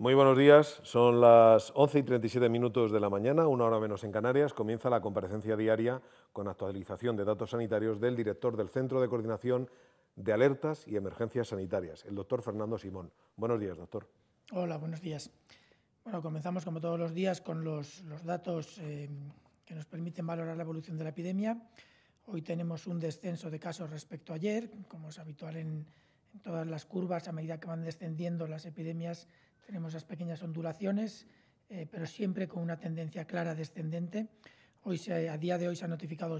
Muy buenos días, son las 11:37 de la mañana, una hora menos en Canarias. Comienza la comparecencia diaria con actualización de datos sanitarios del director del Centro de Coordinación de Alertas y Emergencias Sanitarias, el doctor Fernando Simón. Buenos días, doctor. Hola, buenos días. Bueno, comenzamos como todos los días con los datos que nos permiten valorar la evolución de la epidemia. Hoy tenemos un descenso de casos respecto a ayer, como es habitual en todas las curvas. A medida que van descendiendo las epidemias tenemos las pequeñas ondulaciones, pero siempre con una tendencia clara descendente. A día de hoy se han notificado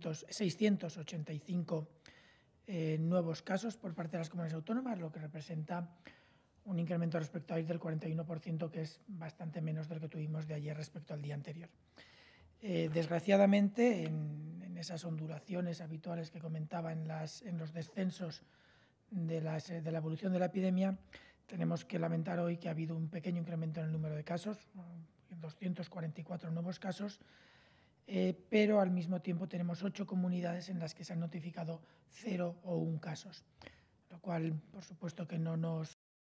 685 nuevos casos por parte de las comunidades autónomas, lo que representa un incremento respecto a ayer del 41%, que es bastante menos del que tuvimos de ayer respecto al día anterior. Desgraciadamente, en esas ondulaciones habituales que comentaba en los descensos de la evolución de la epidemia, tenemos que lamentar hoy que ha habido un pequeño incremento en el número de casos, 244 nuevos casos, pero al mismo tiempo tenemos 8 comunidades en las que se han notificado 0 o 1 casos, lo cual, por supuesto, que no nos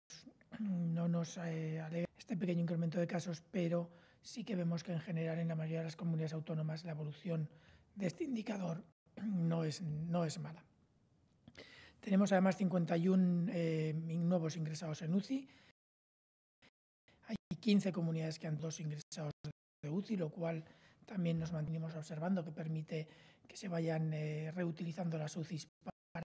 alegra este pequeño incremento de casos, pero sí que vemos que en general en la mayoría de las comunidades autónomas la evolución de este indicador no es mala. Tenemos además 51 nuevos ingresados en UCI. Hay 15 comunidades que han 2 ingresados de UCI, lo cual también nos mantenemos observando, que permite que se vayan reutilizando las UCIs para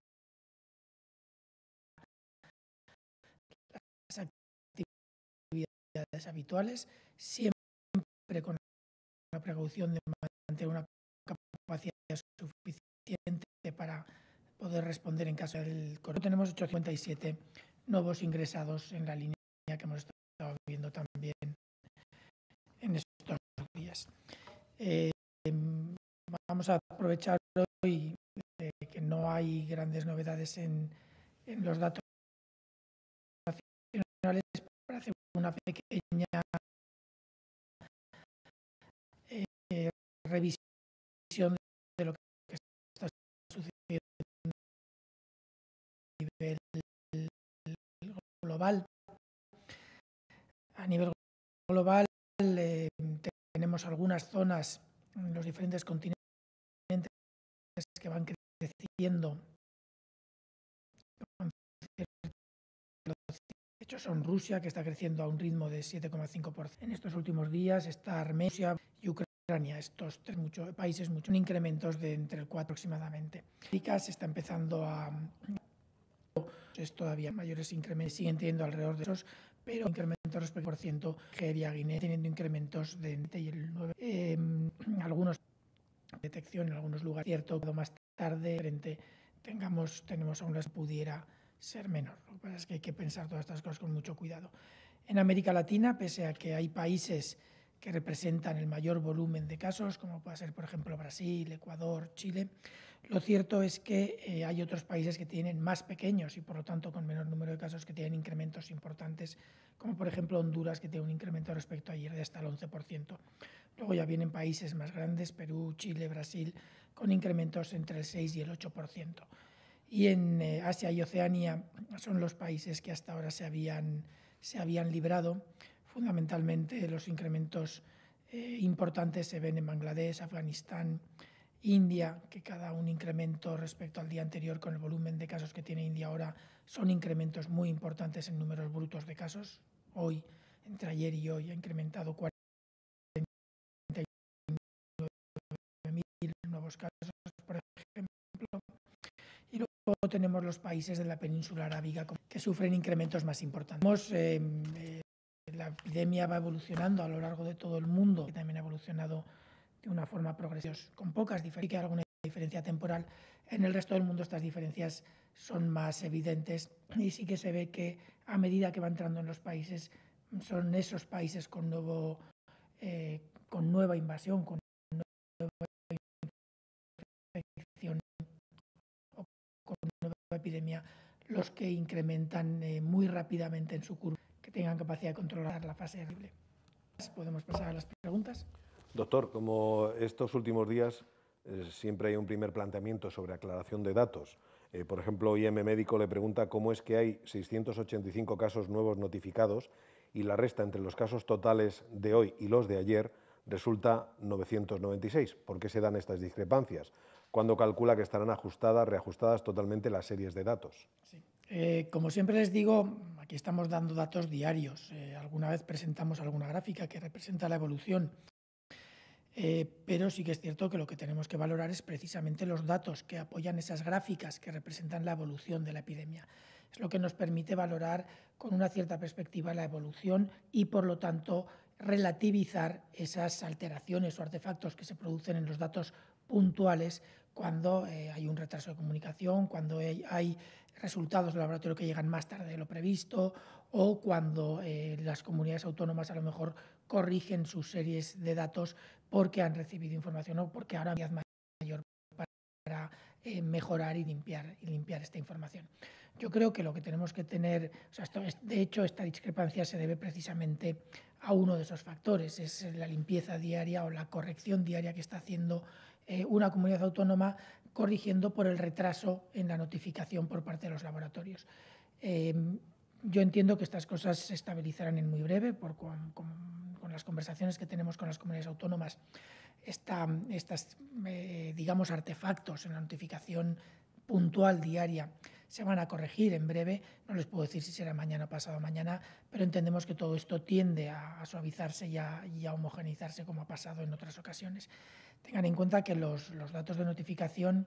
las actividades habituales, siempre con la precaución de mantener una capacidad suficiente para poder responder en caso del coronavirus. Tenemos 857 nuevos ingresados en la línea que hemos estado viendo también en estos días. Vamos a aprovechar hoy que no hay grandes novedades en los datos nacionales para hacer una pequeña revisión de lo que está sucediendo a nivel global. A nivel global tenemos algunas zonas en los diferentes continentes que van creciendo. De hecho, son Rusia, que está creciendo a un ritmo de 7,5%. En estos últimos días está Armenia y Ucrania, estos tres países, muchos incrementos de entre el 4 aproximadamente. América se está empezando a... es todavía mayores incrementos, siguen teniendo alrededor de esos, pero incrementos respecto al ciento. Nigeria, Guinea, teniendo incrementos de y el 9. Algunos detección en algunos lugares, cierto, más tarde tenemos aún las pudiera ser menor. Lo que pasa es que hay que pensar todas estas cosas con mucho cuidado. En América Latina, pese a que hay países que representan el mayor volumen de casos, como puede ser, por ejemplo, Brasil, Ecuador, Chile, lo cierto es que hay otros países que tienen más pequeños y, por lo tanto, con menor número de casos, que tienen incrementos importantes, como por ejemplo Honduras, que tiene un incremento respecto a ayer de hasta el 11%. Luego ya vienen países más grandes, Perú, Chile, Brasil, con incrementos entre el 6 y el 8%. Y en Asia y Oceanía son los países que hasta ahora se habían librado. Fundamentalmente los incrementos importantes se ven en Bangladesh, Afganistán, India, que cada un incremento respecto al día anterior con el volumen de casos que tiene India ahora son incrementos muy importantes en números brutos de casos. Hoy, entre ayer y hoy, ha incrementado 49.000 nuevos casos, por ejemplo. Y luego tenemos los países de la península arábiga que sufren incrementos más importantes. La epidemia va evolucionando a lo largo de todo el mundo, que también ha evolucionado de una forma progresiva, con pocas diferencias, que hay alguna diferencia temporal. En el resto del mundo estas diferencias son más evidentes y sí que se ve que a medida que va entrando en los países, son esos países con nueva invasión, con nueva infección o con nueva epidemia, los que incrementan muy rápidamente en su curva, que tengan capacidad de controlar la fase terrible. ¿Podemos pasar a las preguntas? Doctor, como estos últimos días siempre hay un primer planteamiento sobre aclaración de datos. Por ejemplo, IM Médico le pregunta cómo es que hay 685 casos nuevos notificados y la resta entre los casos totales de hoy y los de ayer resulta 996. ¿Por qué se dan estas discrepancias? ¿Cuándo calcula que estarán reajustadas totalmente las series de datos? Sí. Como siempre les digo, aquí estamos dando datos diarios. Alguna vez presentamos alguna gráfica que representa la evolución, pero sí que es cierto que lo que tenemos que valorar es precisamente los datos que apoyan esas gráficas que representan la evolución de la epidemia. Es lo que nos permite valorar con una cierta perspectiva la evolución y, por lo tanto, relativizar esas alteraciones o artefactos que se producen en los datos puntuales cuando hay un retraso de comunicación, cuando hay resultados del laboratorio que llegan más tarde de lo previsto o cuando las comunidades autónomas a lo mejor corrigen sus series de datos porque han recibido información o porque ahora hay mayor para mejorar y limpiar esta información. Yo creo que lo que tenemos que tener, de hecho, esta discrepancia se debe precisamente a uno de esos factores, es la limpieza diaria o la corrección diaria que está haciendo una comunidad autónoma corrigiendo por el retraso en la notificación por parte de los laboratorios. Yo entiendo que estas cosas se estabilizarán en muy breve con las conversaciones que tenemos con las comunidades autónomas. Digamos, artefactos en la notificación puntual diaria se van a corregir en breve. No les puedo decir si será mañana o pasado mañana, pero entendemos que todo esto tiende a suavizarse y a homogeneizarse como ha pasado en otras ocasiones. Tengan en cuenta que los datos de notificación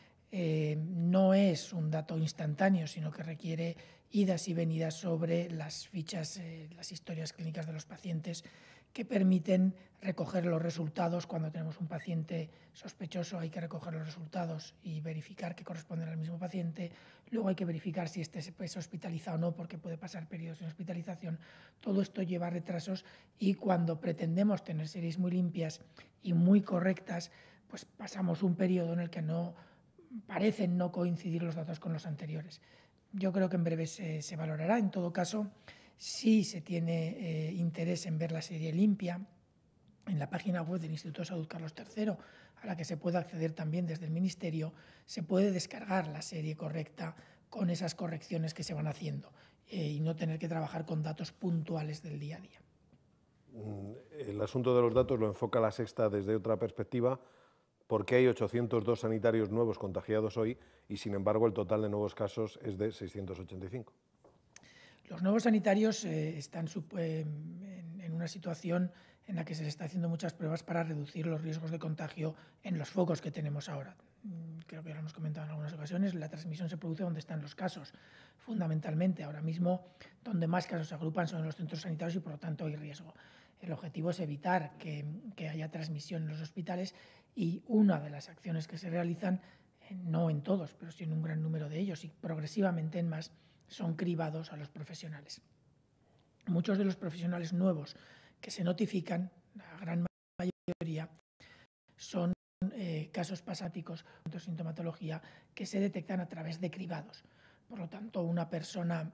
no es un dato instantáneo, sino que requiere idas y venidas sobre las fichas, las historias clínicas de los pacientes que permiten recoger los resultados. Cuando tenemos un paciente sospechoso hay que recoger los resultados y verificar que corresponden al mismo paciente. Luego hay que verificar si este se hospitaliza o no, porque puede pasar periodos sin hospitalización. Todo esto lleva retrasos y cuando pretendemos tener series muy limpias y muy correctas, pues pasamos un periodo en el que parecen no coincidir los datos con los anteriores. Yo creo que en breve se valorará. En todo caso, si se tiene interés en ver la serie limpia, en la página web del Instituto de Salud Carlos III, a la que se puede acceder también desde el Ministerio, se puede descargar la serie correcta con esas correcciones que se van haciendo y no tener que trabajar con datos puntuales del día a día. El asunto de los datos lo enfoca La Sexta desde otra perspectiva. ¿Por qué hay 802 sanitarios nuevos contagiados hoy y, sin embargo, el total de nuevos casos es de 685? Los nuevos sanitarios están en una situación en la que se les está haciendo muchas pruebas para reducir los riesgos de contagio en los focos que tenemos ahora. Creo que ya lo hemos comentado en algunas ocasiones, la transmisión se produce donde están los casos. Fundamentalmente, ahora mismo, donde más casos se agrupan son en los centros sanitarios y, por lo tanto, hay riesgo. El objetivo es evitar que haya transmisión en los hospitales y una de las acciones que se realizan, no en todos, pero sí en un gran número de ellos y progresivamente en más, son cribados a los profesionales. Muchos de los profesionales nuevos que se notifican, la gran mayoría, son casos pasáticos de sintomatología que se detectan a través de cribados. Por lo tanto, una persona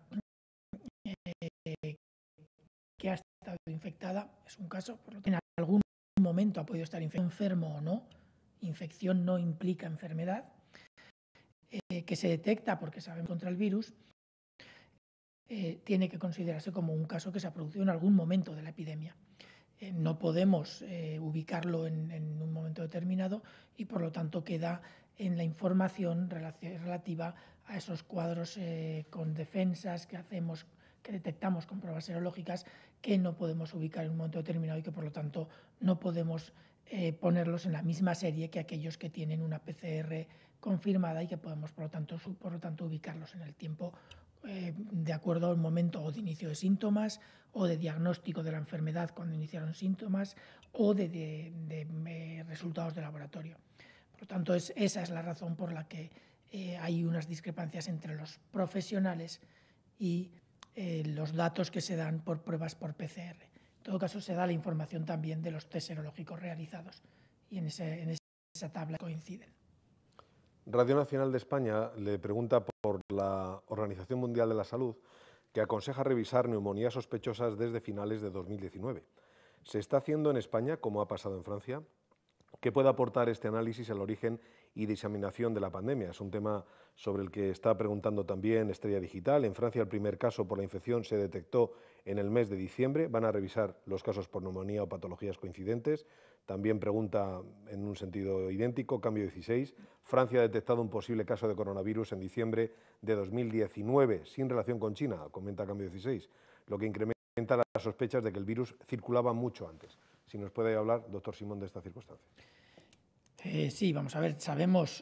que ha estado infectada es un caso, por lo que en algún momento ha podido estar enfermo o no. Infección no implica enfermedad, que se detecta porque sabemos contra el virus. Tiene que considerarse como un caso que se ha producido en algún momento de la epidemia. No podemos ubicarlo en un momento determinado y, por lo tanto, queda en la información relativa a esos cuadros con defensas que detectamos con pruebas serológicas, que no podemos ubicar en un momento determinado y que, por lo tanto, no podemos ponerlos en la misma serie que aquellos que tienen una PCR confirmada y que podemos, por lo tanto, ubicarlos en el tiempo de acuerdo al momento o de inicio de síntomas o de diagnóstico de la enfermedad cuando iniciaron síntomas o de resultados de laboratorio. Por lo tanto, esa es la razón por la que hay unas discrepancias entre los profesionales y los datos que se dan por pruebas por PCR. En todo caso, se da la información también de los test serológicos realizados y en esa tabla coinciden. Radio Nacional de España le pregunta por la Organización Mundial de la Salud, que aconseja revisar neumonías sospechosas desde finales de 2019. ¿Se está haciendo en España como ha pasado en Francia? ¿Qué puede aportar este análisis al origen y diseminación de la pandemia? Es un tema sobre el que está preguntando también Estrella Digital. En Francia, el primer caso por la infección se detectó en el mes de diciembre. Van a revisar los casos por neumonía o patologías coincidentes. También pregunta en un sentido idéntico, cambio 16. Francia ha detectado un posible caso de coronavirus en diciembre de 2019, sin relación con China, comenta cambio 16, lo que incrementa las sospechas de que el virus circulaba mucho antes. Si nos puede hablar, doctor Simón, de esta circunstancia. Sí, vamos a ver, sabemos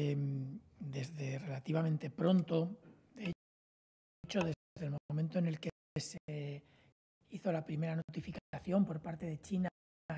desde relativamente pronto, de hecho desde el momento en el que se hizo la primera notificación por parte de China,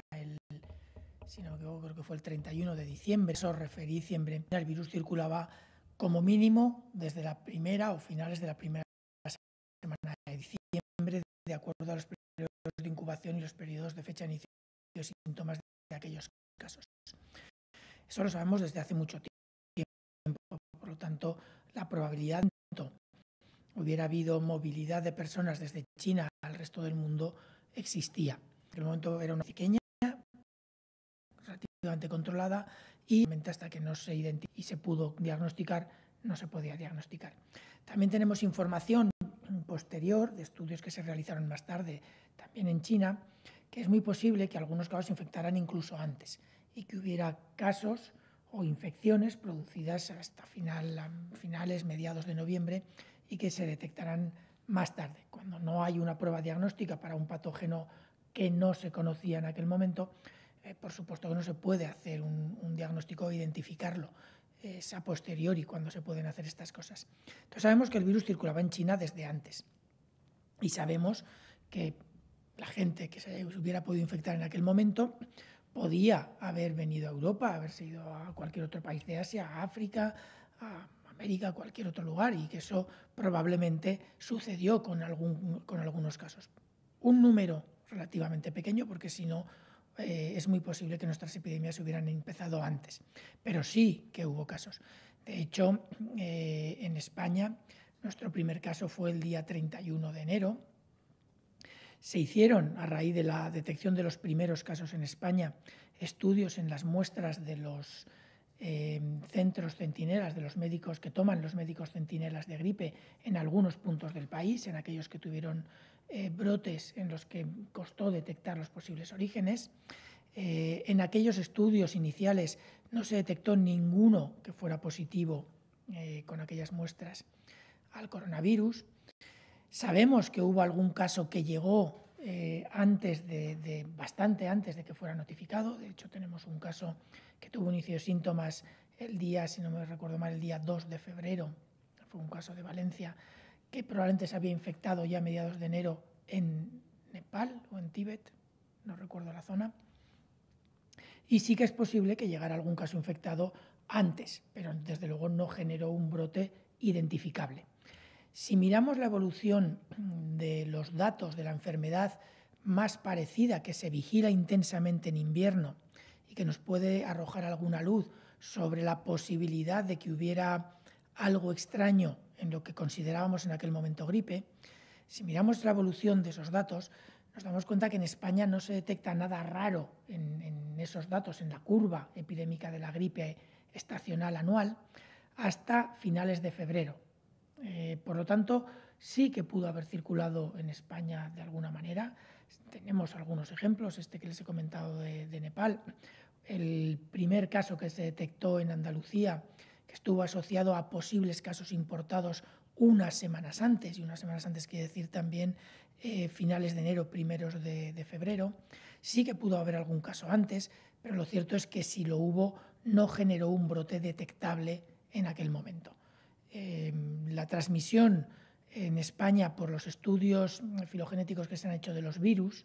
si no me equivoco, creo que fue el 31 de diciembre, eso referí diciembre, el virus circulaba como mínimo desde la primera o finales de la primera semana de diciembre, de acuerdo a los periodos de incubación y los periodos de fecha de inicio de síntomas de aquellos casos. Eso lo sabemos desde hace mucho tiempo, por lo tanto, la probabilidad de que hubiera habido movilidad de personas desde China al resto del mundo existía. En aquel momento era una pequeña, relativamente controlada, y hasta que no se identificó y se pudo diagnosticar, no se podía diagnosticar. También tenemos información posterior de estudios que se realizaron más tarde, también en China, que es muy posible que algunos casos infectaran incluso antes y que hubiera casos o infecciones producidas hasta finales, mediados de noviembre y que se detectarán más tarde. Cuando no hay una prueba diagnóstica para un patógeno que no se conocía en aquel momento, por supuesto que no se puede hacer un diagnóstico o identificarlo. Es a posteriori cuando se pueden hacer estas cosas. Entonces sabemos que el virus circulaba en China desde antes y sabemos que la gente que se hubiera podido infectar en aquel momento podía haber venido a Europa, haberse ido a cualquier otro país de Asia, a África, a América, a cualquier otro lugar, y que eso probablemente sucedió con algunos casos. Un número relativamente pequeño, porque si no es muy posible que nuestras epidemias hubieran empezado antes, pero sí que hubo casos. De hecho, en España, nuestro primer caso fue el día 31 de enero. Se hicieron, a raíz de la detección de los primeros casos en España, estudios en las muestras de los centros centinelas, de los médicos que toman los médicos centinelas de gripe en algunos puntos del país, en aquellos que tuvieron brotes en los que costó detectar los posibles orígenes. En aquellos estudios iniciales no se detectó ninguno que fuera positivo con aquellas muestras al coronavirus. Sabemos que hubo algún caso que llegó bastante antes de que fuera notificado. De hecho, tenemos un caso que tuvo inicio de síntomas el día, si no me recuerdo mal, el día 2 de febrero. Fue un caso de Valencia que probablemente se había infectado ya a mediados de enero en Nepal o en Tíbet, no recuerdo la zona. Y sí que es posible que llegara algún caso infectado antes, pero desde luego no generó un brote identificable. Si miramos la evolución de los datos de la enfermedad más parecida, que se vigila intensamente en invierno y que nos puede arrojar alguna luz sobre la posibilidad de que hubiera algo extraño en lo que considerábamos en aquel momento gripe, si miramos la evolución de esos datos, nos damos cuenta que en España no se detecta nada raro en esos datos, en la curva epidémica de la gripe estacional anual, hasta finales de febrero. Por lo tanto, sí que pudo haber circulado en España de alguna manera. Tenemos algunos ejemplos, este que les he comentado de Nepal. El primer caso que se detectó en Andalucía, que estuvo asociado a posibles casos importados unas semanas antes, y unas semanas antes quiere decir también finales de enero, primeros de febrero. Sí que pudo haber algún caso antes, pero lo cierto es que si lo hubo, no generó un brote detectable en aquel momento. La transmisión en España por los estudios filogenéticos que se han hecho de los virus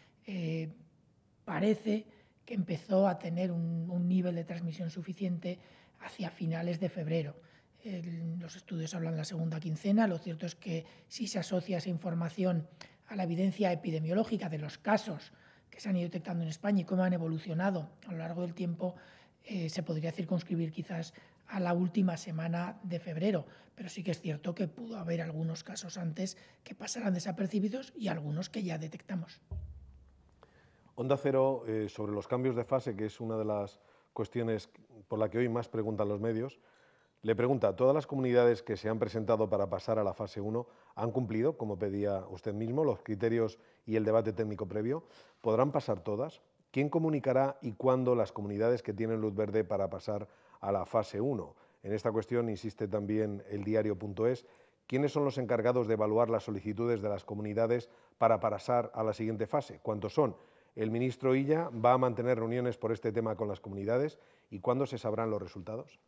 parece que empezó a tener un nivel de transmisión suficiente hacia finales de febrero. Los estudios hablan de la segunda quincena. Lo cierto es que si se asocia esa información a la evidencia epidemiológica de los casos que se han ido detectando en España y cómo han evolucionado a lo largo del tiempo, se podría circunscribir quizás a la última semana de febrero, pero sí que es cierto que pudo haber algunos casos antes que pasaran desapercibidos y algunos que ya detectamos. Onda Cero, sobre los cambios de fase, que es una de las cuestiones por la que hoy más preguntan los medios, Le pregunta, ¿todas las comunidades que se han presentado para pasar a la fase 1 han cumplido, como pedía usted mismo, los criterios y el debate técnico previo? ¿Podrán pasar todas? ¿Quién comunicará y cuándo las comunidades que tienen luz verde para pasar a la fase 1? En esta cuestión insiste también el diario.es. ¿Quiénes son los encargados de evaluar las solicitudes de las comunidades para pasar a la siguiente fase? ¿Cuántos son? ¿El ministro Illa va a mantener reuniones por este tema con las comunidades y cuándo se sabrán los resultados?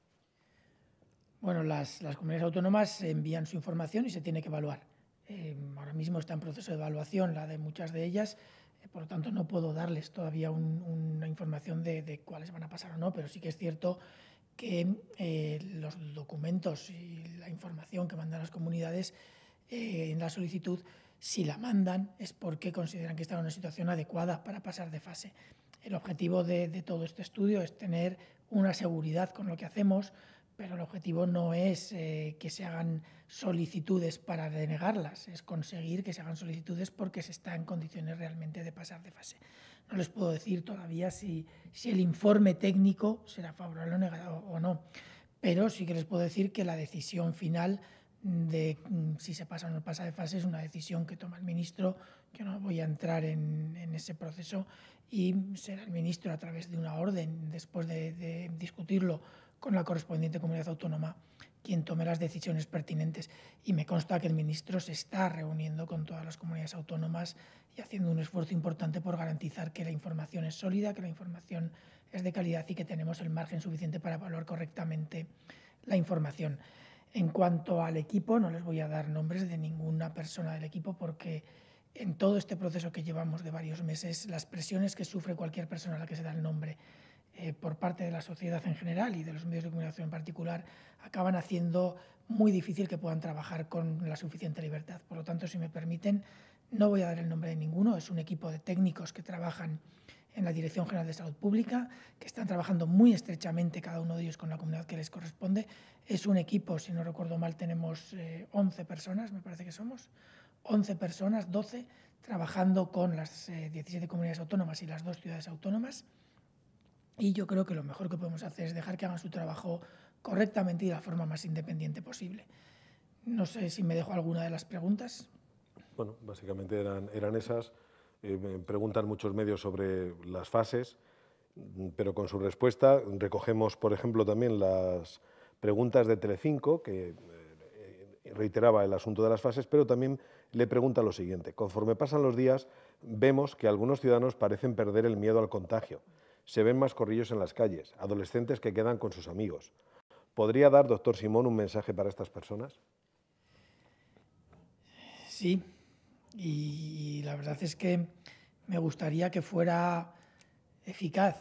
Bueno, las comunidades autónomas envían su información y se tiene que evaluar. Ahora mismo está en proceso de evaluación la de muchas de ellas, por lo tanto no puedo darles todavía una información de cuáles van a pasar o no, pero sí que es cierto que los documentos y la información que mandan las comunidades en la solicitud, si la mandan es porque consideran que está en una situación adecuada para pasar de fase. El objetivo de todo este estudio es tener una seguridad con lo que hacemos, pero el objetivo no es que se hagan solicitudes para denegarlas, es conseguir que se hagan solicitudes porque se está en condiciones realmente de pasar de fase. No les puedo decir todavía si el informe técnico será favorable o negado o no, pero sí que les puedo decir que la decisión final de si se pasa o no pasa de fase es una decisión que toma el ministro, que no voy a entrar en ese proceso y será el ministro a través de una orden, después de discutirlo con la correspondiente comunidad autónoma, quien tome las decisiones pertinentes. Y me consta que el ministro se está reuniendo con todas las comunidades autónomas y haciendo un esfuerzo importante por garantizar que la información es sólida, que la información es de calidad y que tenemos el margen suficiente para evaluar correctamente la información. En cuanto al equipo, no les voy a dar nombres de ninguna persona del equipo porque en todo este proceso que llevamos de varios meses, las presiones que sufre cualquier persona a la que se da el nombre por parte de la sociedad en general y de los medios de comunicación en particular, acaban haciendo muy difícil que puedan trabajar con la suficiente libertad. Por lo tanto, si me permiten, no voy a dar el nombre de ninguno, es un equipo de técnicos que trabajan en la Dirección General de Salud Pública, que están trabajando muy estrechamente cada uno de ellos con la comunidad que les corresponde. Es un equipo, si no recuerdo mal, tenemos 11 personas, me parece que somos, 11 personas, 12, trabajando con las 17 comunidades autónomas y las 2 ciudades autónomas. Y yo creo que lo mejor que podemos hacer es dejar que hagan su trabajo correctamente y de la forma más independiente posible. No sé si me dejo alguna de las preguntas. Bueno, básicamente eran esas. Me preguntan muchos medios sobre las fases, pero con su respuesta recogemos, por ejemplo, también las preguntas de Telecinco, que reiteraba el asunto de las fases, pero también le pregunta lo siguiente. Conforme pasan los días, vemos que algunos ciudadanos parecen perder el miedo al contagio. Se ven más corrillos en las calles, adolescentes que quedan con sus amigos. ¿Podría dar, doctor Simón, un mensaje para estas personas? Sí, y la verdad es que me gustaría que fuera eficaz.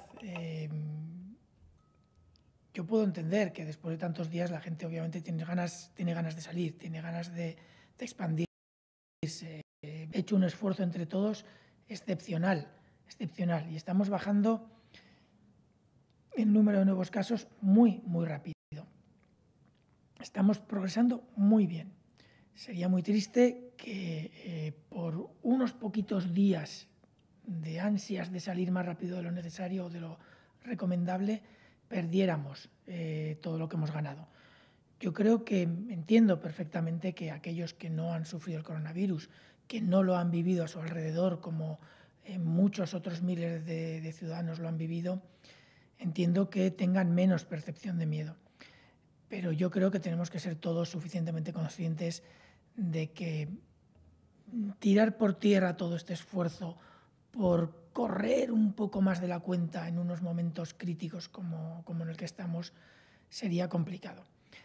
Yo puedo entender que después de tantos días la gente obviamente tiene ganas de salir, tiene ganas de expandirse. He hecho un esfuerzo entre todos excepcional, y estamos bajando el número de nuevos casos muy rápido. Estamos progresando muy bien. Sería muy triste que por unos poquitos días de ansias de salir más rápido de lo necesario o de lo recomendable perdiéramos todo lo que hemos ganado. Yo creo que entiendo perfectamente que aquellos que no han sufrido el coronavirus, que no lo han vivido a su alrededor como muchos otros miles de ciudadanos lo han vivido, entiendo que tengan menos percepción de miedo. Pero yo creo que tenemos que ser todos suficientemente conscientes de que tirar por tierra todo este esfuerzo por correr un poco más de la cuenta en unos momentos críticos como en el que estamos sería complicado.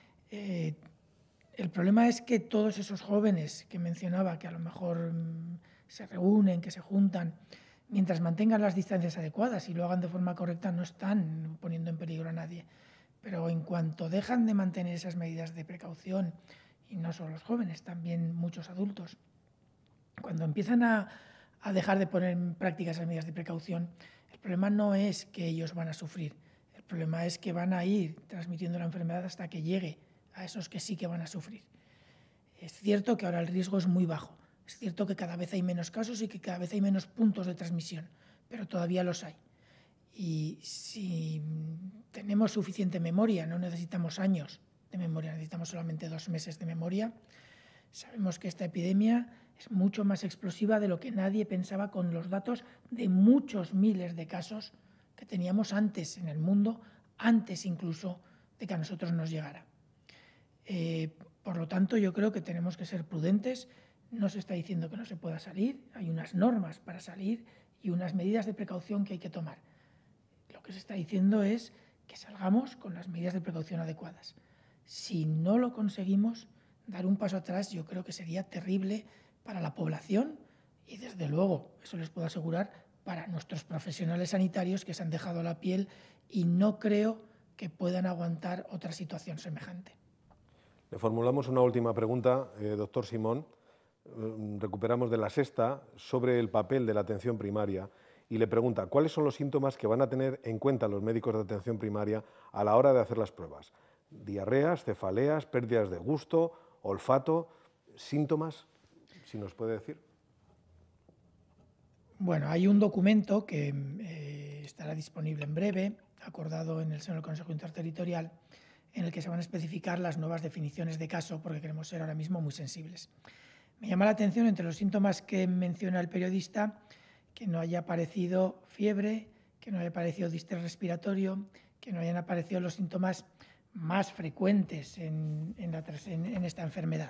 El problema es que todos esos jóvenes que mencionaba, que a lo mejor se reúnen, que se juntan, mientras mantengan las distancias adecuadas y lo hagan de forma correcta, no están poniendo en peligro a nadie. Pero en cuanto dejan de mantener esas medidas de precaución, y no solo los jóvenes, también muchos adultos, cuando empiezan a dejar de poner en práctica esas medidas de precaución, el problema no es que ellos van a sufrir, el problema es que van a ir transmitiendo la enfermedad hasta que llegue a esos que sí que van a sufrir. Es cierto que ahora el riesgo es muy bajo, es cierto que cada vez hay menos casos y que cada vez hay menos puntos de transmisión, pero todavía los hay. Y si tenemos suficiente memoria, no necesitamos años de memoria, necesitamos solamente 2 meses de memoria. Sabemos que esta epidemia es mucho más explosiva de lo que nadie pensaba con los datos de muchos miles de casos que teníamos antes en el mundo, antes incluso de que a nosotros nos llegara. Por lo tanto, yo creo que tenemos que ser prudentes. No se está diciendo que no se pueda salir, hay unas normas para salir y unas medidas de precaución que hay que tomar. Lo que se está diciendo es que salgamos con las medidas de precaución adecuadas. Si no lo conseguimos, dar un paso atrás yo creo que sería terrible para la población y, desde luego, eso les puedo asegurar, para nuestros profesionales sanitarios que se han dejado la piel y no creo que puedan aguantar otra situación semejante. Le formulamos una última pregunta, doctor Simón. Recuperamos de La Sexta sobre el papel de la atención primaria y le pregunta cuáles son los síntomas que van a tener en cuenta los médicos de atención primaria a la hora de hacer las pruebas. Diarreas, cefaleas, pérdidas de gusto, olfato, síntomas, si nos puede decir. Bueno, hay un documento que estará disponible en breve, acordado en el seno del Consejo Interterritorial, en el que se van a especificar las nuevas definiciones de caso, porque queremos ser ahora mismo muy sensibles. Me llama la atención, entre los síntomas que menciona el periodista, que no haya aparecido fiebre, que no haya aparecido distrés respiratorio, que no hayan aparecido los síntomas más frecuentes en esta enfermedad.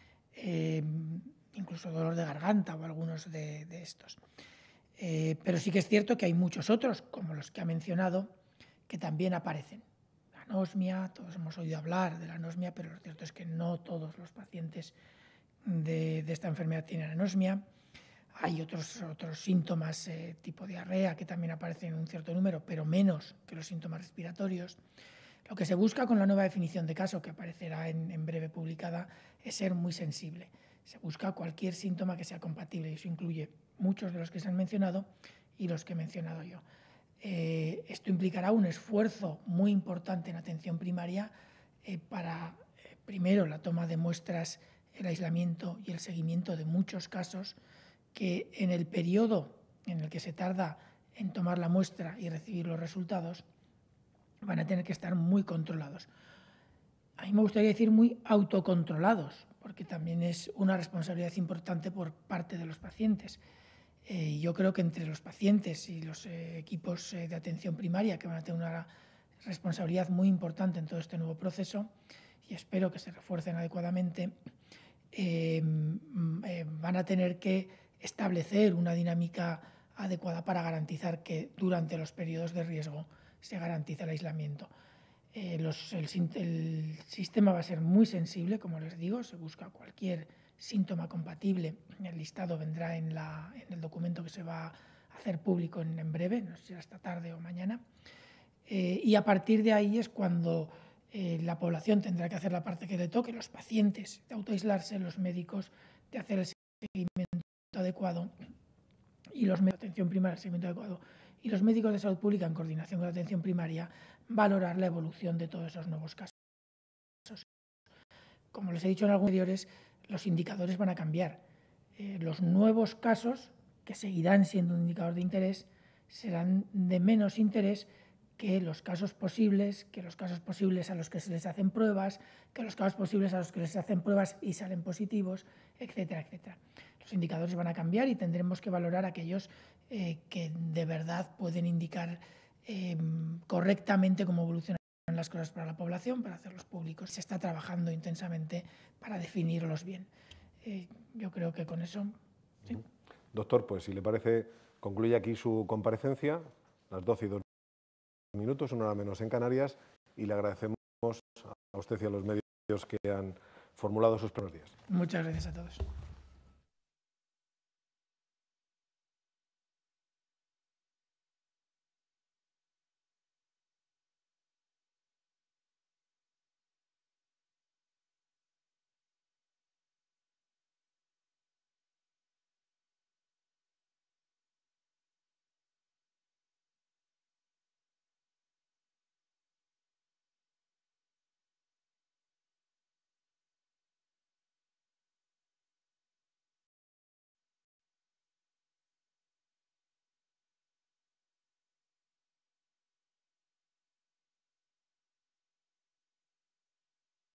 Incluso dolor de garganta o algunos de estos. Pero sí que es cierto que hay muchos otros, como los que ha mencionado, que también aparecen. La anosmia, todos hemos oído hablar de la anosmia, pero lo cierto es que no todos los pacientes de esta enfermedad tienen anosmia. Hay otros síntomas tipo diarrea que también aparecen en un cierto número, pero menos que los síntomas respiratorios. Lo que se busca con la nueva definición de caso, que aparecerá en breve publicada, es ser muy sensible. Se busca cualquier síntoma que sea compatible y eso incluye muchos de los que se han mencionado y los que he mencionado yo. Esto implicará un esfuerzo muy importante en atención primaria para, primero, la toma de muestras, el aislamiento y el seguimiento de muchos casos que en el periodo en el que se tarda en tomar la muestra y recibir los resultados van a tener que estar muy controlados. A mí me gustaría decir muy autocontrolados, porque también es una responsabilidad importante por parte de los pacientes. Yo creo que entre los pacientes y los equipos de atención primaria, que van a tener una responsabilidad muy importante en todo este nuevo proceso, y espero que se refuercen adecuadamente, van a tener que establecer una dinámica adecuada para garantizar que durante los periodos de riesgo se garantice el aislamiento. El sistema va a ser muy sensible, como les digo, se busca cualquier síntoma compatible. El listado vendrá en el documento que se va a hacer público en breve, no sé si esta tarde o mañana. Y a partir de ahí es cuando la población tendrá que hacer la parte que le toque, los pacientes de autoaislarse, los médicos de hacer el seguimiento adecuado y los médicos de atención primaria, el seguimiento adecuado, y los médicos de salud pública en coordinación con la atención primaria, valorar la evolución de todos esos nuevos casos. Como les he dicho en algunos anteriores, los indicadores van a cambiar. Los nuevos casos, que seguirán siendo un indicador de interés, serán de menos interés que los casos posibles, a los que se les hacen pruebas, que los casos posibles a los que les hacen pruebas y salen positivos, etcétera, etcétera. Los indicadores van a cambiar y tendremos que valorar aquellos que de verdad pueden indicar correctamente cómo evolucionan las cosas para la población, para hacerlos públicos. Se está trabajando intensamente para definirlos bien. Yo creo que con eso... ¿sí? Doctor, pues si le parece, concluye aquí su comparecencia, las 12:02, una hora menos en Canarias, y le agradecemos a usted y a los medios que han formulado sus primeros días. Muchas gracias a todos.